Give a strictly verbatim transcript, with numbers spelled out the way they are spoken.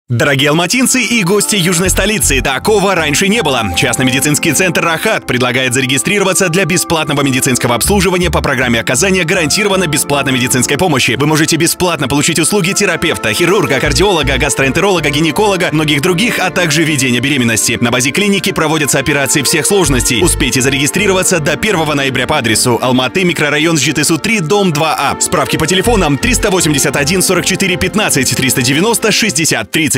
Дорогие алматинцы и гости южной столицы, такого раньше не было. Частный медицинский центр «Рахат» предлагает зарегистрироваться для бесплатного медицинского обслуживания по программе оказания гарантированно бесплатной медицинской помощи. Вы можете бесплатно получить услуги терапевта, хирурга, кардиолога, гастроэнтеролога, гинеколога, многих других, а также ведения беременности. На базе клиники проводятся операции всех сложностей. Успейте зарегистрироваться до первого ноября по адресу Алматы, микрорайон ЖТСУ три, дом два А. Справки по телефонам триста восемьдесят один сорок четыре пятнадцать, триста девяносто шестьдесят тридцать.